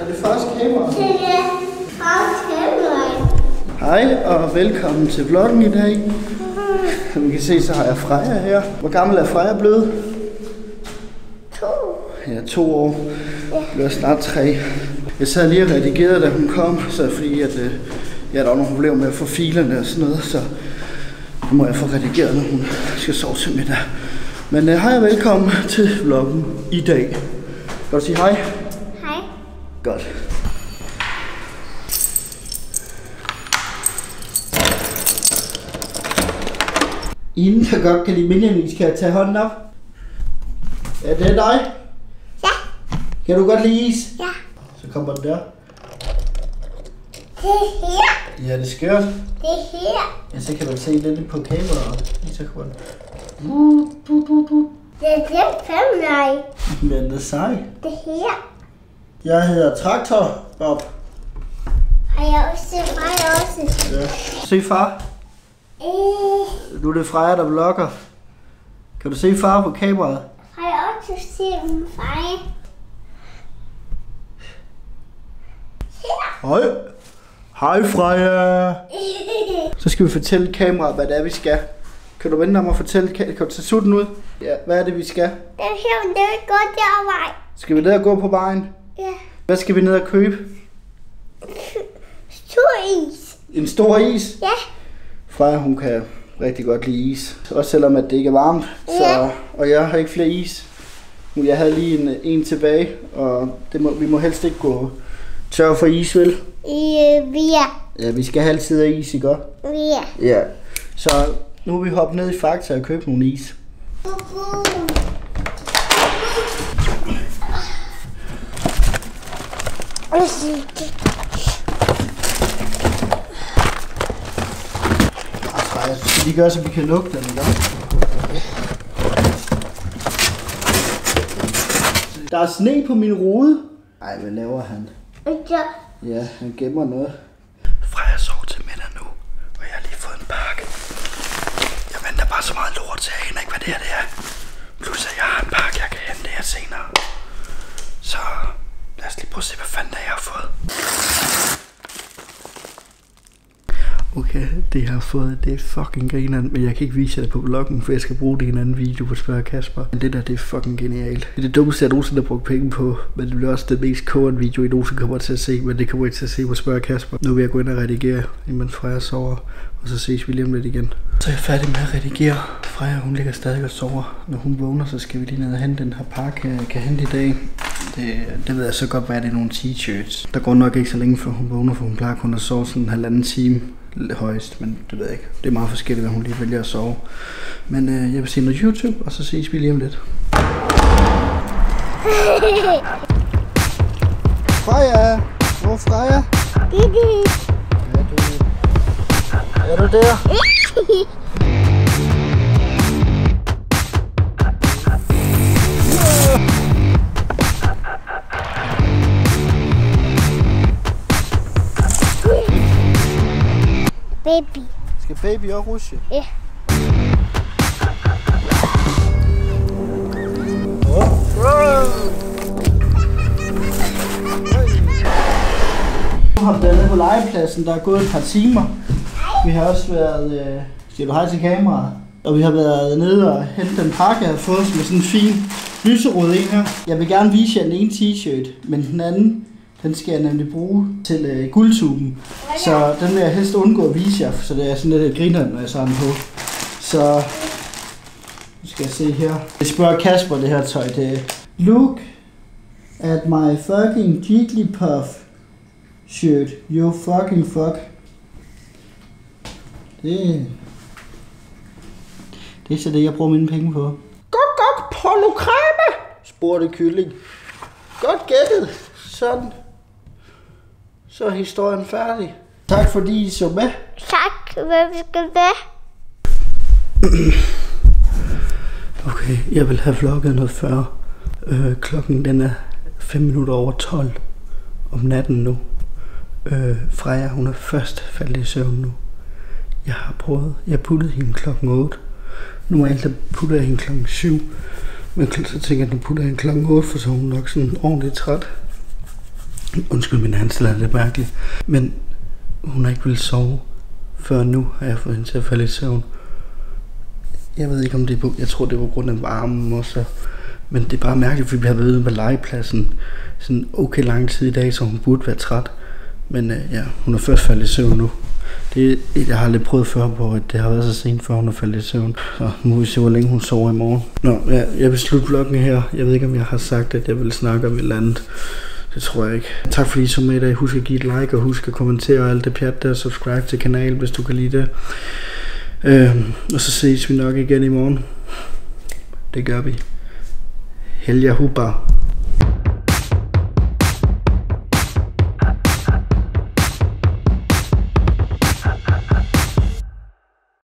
Er det første kamera? Det er første kamera. Hej og velkommen til vloggen i dag. Som I kan se, så har jeg Freja her. Hvor gammel er Freja blevet? 2. Ja, 2 år. Bliver snart 3. Jeg sad lige og redigerede, da hun kom, så fordi at der var nogle problemer med at få filerne og sådan noget, så nu må jeg få redigeret, når hun skal sove til middag. Men hej og velkommen til vloggen i dag. Kan du sige hej? Hej. Godt. Inden der godt kan lide Benjamin, skal jeg tage hånden op. Ja, det er dig. Ja. Kan du godt lide is? Ja. Så kommer den der. Det er her. Ja, det er skørt. Det er her. Ja, så kan man se lidt på kameraet. Så kommer den. Det er den kamera. Men det er sej. Det er her. Jeg hedder Traktor Bob. Har jeg også? Har jeg også? Ja. Se far. Nu er det Freja, der vlogger. Kan du se far på kameraet? Har jeg også set min far? Hej. Hej Freja. Så skal vi fortælle kameraet, hvad det er, vi skal. Kan du vente om at fortælle? Kan du tage sutten ud? Ja, hvad er det, vi skal? Det er her, det er godt derovre. Skal vi ned og gå på vejen? Ja. Hvad skal vi ned og købe? Stor is. En stor is? Ja. Freja, hun kan rigtig godt lide is. Også selvom at det ikke er varmt. Så, og jeg har ikke flere is. Jeg havde lige en tilbage, og vi må helst ikke gå tør for is, vel? Ja, vi skal have altid af is, ikke? Ja. Ja. Så nu er vi hoppet ned i Fakta og købt nogle is. Freja, så skal de gøre, så vi kan lukke den, ikke? Der er sne på min rude. Ej, hvad laver han? Ja, han gemmer noget. Freja sov til middag nu, og jeg har lige fået en pakke. Jeg venter bare så meget lort, så jeg aner ikke, hvad det her det er. Plus at jeg har en pakke, jeg kan hente her senere. Så lad os lige prøve at se, hvad fanden jeg har fået. Okay, det jeg har fået, det er fucking grineren, men jeg kan ikke vise jer det på vloggen, for jeg skal bruge det i en anden video på Spørg Kasper. Men det der, det er fucking genialt. Det er det dummeste, jeg nogensinde har brugt penge på, men det bliver også det mest kårende video, I nogensinde kommer til at se, men det kommer I til at se på Spørg Kasper. Nu vil jeg gå ind og redigere, imens Freja sover, og så ses vi lige om lidt igen. Så er jeg færdig med at redigere. Freja, hun ligger stadig og sover. Når hun vågner, så skal vi lige ned og hente den her pakke, jeg kan hente i dag. Det ved jeg så godt, hvad det er nogle t-shirts. Der går nok ikke så længe, før hun vågner, for hun plejer kun at sove sådan en 1,5 time. Højst, men det ved jeg ikke. Det er meget forskelligt, hvad hun lige vælger at sove. Men jeg vil se noget YouTube, og så ses vi lige om lidt. Freja! Hvor er Freja? Er du der? Baby. Skal baby også rushe? Ja. Nu har vi været nede på legepladsen, der er gået et par timer. Vi har også været, siger du hej til kameraet? Og vi har været nede og hente den pakke, jeg har fået, som er sådan en fin lyserød en her. Jeg vil gerne vise jer den ene t-shirt, men den anden, den skal jeg nemlig bruge til guldtuben. Så den vil jeg helst undgå at vise jer, så det er sådan lidt griner, når jeg tager den på. Så nu skal jeg se her. Jeg spørger Kasper det her tøj. Det er look at my fucking Jigglypuff shirt. You fucking fuck. Det er så det, jeg bruger mine penge på. Godt, Polo Creme, spurgte kylling. Godt gættet. Sådan. Så er historien færdig. Tak fordi I så med. Tak, hvad vi skal være. Okay, jeg vil have vlogget noget før. Klokken den er 5 minutter over 12 om natten nu. Freja, hun er først faldet i søvn nu. Jeg puttede hende klokken 8. Normalt putter jeg hende klokken 7. Men så tænker jeg, at nu putter jeg hende klokken 8, for så er hun nok sådan ordentligt træt. Undskyld, min handsel er lidt mærkeligt. Men hun har ikke ville sove. Før nu har jeg fået hende til at falde i søvn. Jeg ved ikke om det er på. Jeg tror det var på grund af varmen også. Men det er bare mærkeligt, fordi vi har været ude på legepladsen sådan okay lang tid i dag, så hun burde være træt. Men ja, hun er først faldet i søvn nu. Jeg har lidt prøvet før på, at det har været så sent, før hun er faldet i søvn. Så nu må vi se, hvor længe hun sover i morgen. Nå, ja, jeg vil slutte vloggen her. Jeg ved ikke, om jeg har sagt, at jeg vil snakke om et eller andet. Det tror jeg ikke. Tak fordi I så med i dag. Husk at give et like, og husk at kommentere alt det pjat der. Subscribe til kanalen, hvis du kan lide det. Og så ses vi nok igen i morgen. Det gør vi. Helja Hubba.